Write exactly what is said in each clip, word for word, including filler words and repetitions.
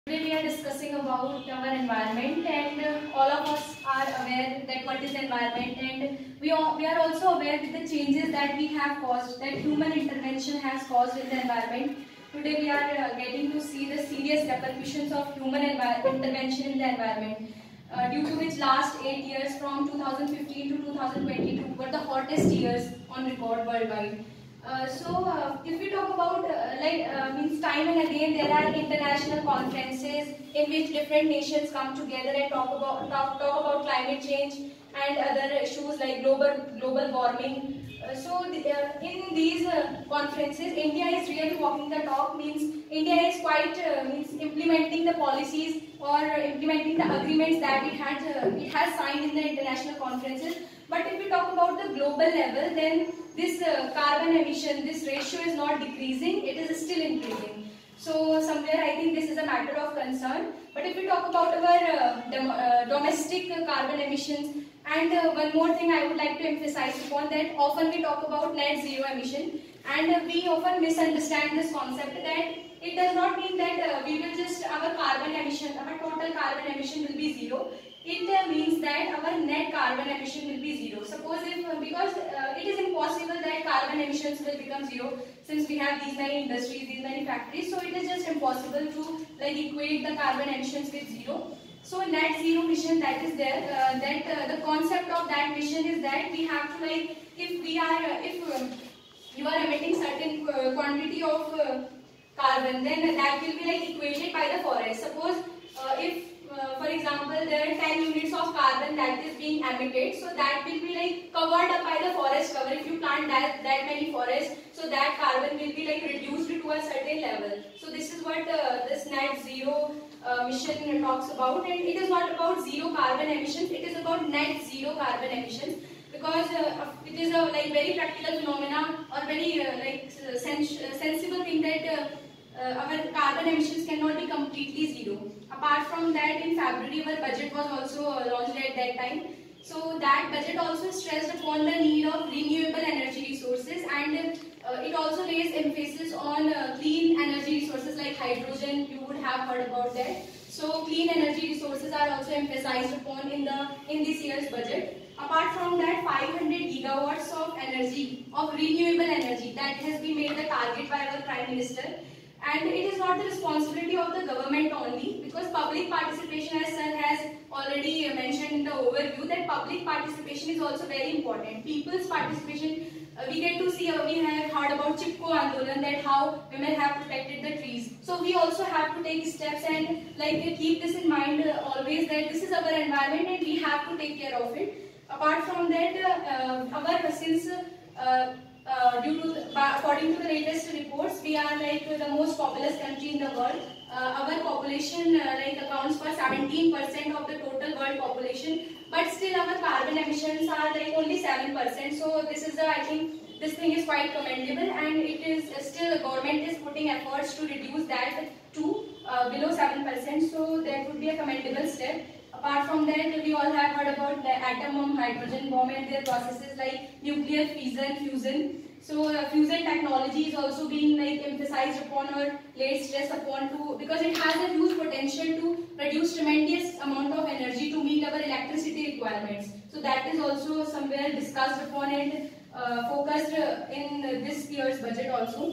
Today we are discussing about our environment, and uh, all of us are aware that what is environment, and we are, we are also aware with the changes that we have caused, that human intervention has caused in the environment. Today we are uh, getting to see the serious repercussions of human intervention in the environment, uh, due to which last eight years from two thousand fifteen to two thousand twenty-two were the hottest years on record worldwide. Uh, so, uh, if we talk about uh, like uh, means time and again there are international conferences in which different nations come together and talk about talk, talk about climate change and other issues like global global warming. Uh, so, the, uh, in these uh, conferences, India is really walking the talk. Means India is quite uh, means implementing the policies or implementing the agreements that it had uh, it has signed in the international conferences. But if we talk about the global level, then this uh, carbon emission, this ratio is not decreasing, it is still increasing. So somewhere I think this is a matter of concern. But if we talk about our uh, dom uh, domestic uh, carbon emissions, and uh, one more thing I would like to emphasize upon, that often we talk about net zero emission, and uh, we often misunderstand this concept that it does not mean that uh, we will just, our carbon emission, our total carbon emission will be zero. It uh, means that our net carbon emission will be zero. Suppose if, uh, because uh, it is impossible that carbon emissions will become zero since we have these many industries, these many factories, so it is just impossible to like equate the carbon emissions with zero. So net zero mission that is there, uh, that uh, the concept of that mission is that we have to like, if we are, uh, if uh, you are emitting certain uh, quantity of uh, carbon, then that will be like equated by the forest. Suppose uh, if Uh, for example, there are ten units of carbon that is being emitted, so that will be like covered up by the forest cover. If you plant that, that many forests, so that carbon will be like reduced to a certain level. So this is what uh, this net zero uh, mission talks about, and it is not about zero carbon emissions, it is about net zero carbon emissions, because uh, it is a like very practical phenomena or very uh, like sens sensible thing that uh, Uh, our carbon emissions cannot be completely zero. Apart from that, in February our budget was also uh, launched at that time. So that budget also stressed upon the need of renewable energy resources, and uh, it also raised emphasis on uh, clean energy resources like hydrogen. You would have heard about that. So clean energy resources are also emphasized upon in the in this year's budget. Apart from that, five hundred gigawatts of energy, of renewable energy, that has been made the target by our Prime Minister. And it is not the responsibility of the government only, because public participation, as sir has already mentioned in the overview, that public participation is also very important. People's participation, uh, we get to see, uh, we have heard about Chipko Andolan, that how women have protected the trees. So we also have to take steps and like keep this in mind uh, always, that this is our environment and we have to take care of it. Apart from that, uh, our since uh, Uh, due to the, according to the latest reports, we are like the most populous country in the world. Uh, our population uh, like accounts for seventeen percent of the total world population, but still our carbon emissions are like only seven percent. So this is, a, I think this thing is quite commendable, and it is uh, still the government is putting efforts to reduce that to uh, below seven percent. So that would be a commendable step. Apart from that, we all have heard about the atom bomb, hydrogen bomb, and their processes like nuclear fission, fusion. So uh, fusion technology is also being like emphasized upon or laid stress upon to, because it has a huge potential to produce tremendous amount of energy to meet our electricity requirements. So that is also somewhere discussed upon and uh, focused uh, in uh, this year's budget also.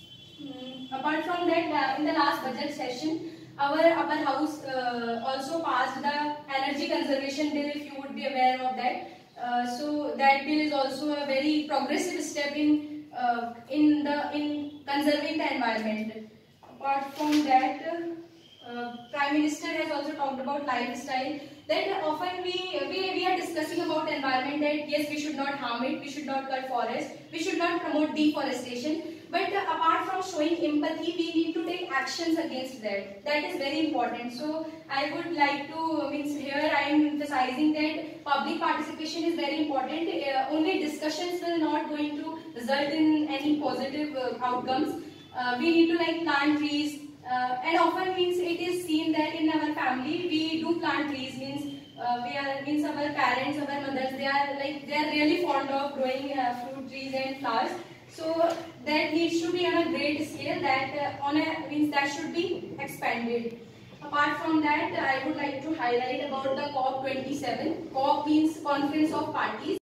Mm. Apart from that, uh, in the last budget session, Our upper house uh, also passed the energy conservation bill, if you would be aware of that. Uh, so that bill is also a very progressive step in uh, in the in conserving the environment. Apart from that, uh, Prime Minister has also talked about lifestyle. That often we, we we are discussing about environment, that yes, we should not harm it, we should not cut forest, we should not promote deforestation. But uh, apart from showing empathy, we need to take actions against that. That is very important. So I would like to, means here I am emphasizing that public participation is very important. Uh, only discussions will not going to result in any positive uh, outcomes. Uh, we need to like plant trees, uh, and often means it is seen that in our family we do plant trees. Means uh, we are means our parents, our mothers, they are like they are really fond of growing uh, fruit trees and flowers. So that needs to be on a great scale, that uh, on a means that should be expanded. Apart from that, I would like to highlight about the COP twenty-seven. COP means Conference of Parties.